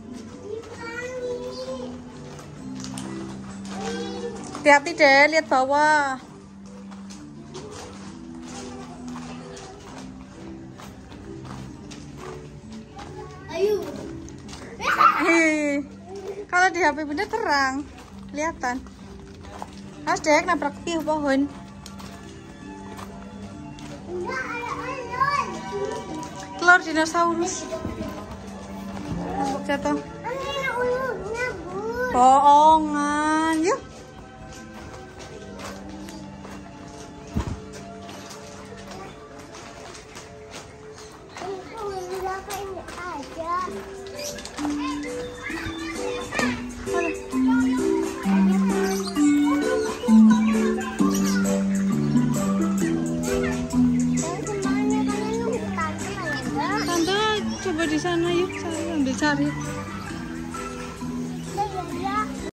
Hati-hati deh, lihat bawah. Ayo. Kalau di HP Bunda terang, kelihatan. Mas Dek nabrak pohon. Enggak ada ayam. Telur dinosaurus. Nabrak jatuh. Ini ulurnya, Bun. Bohongan, yuk. Tante coba di sana yuk, saya ambil cari.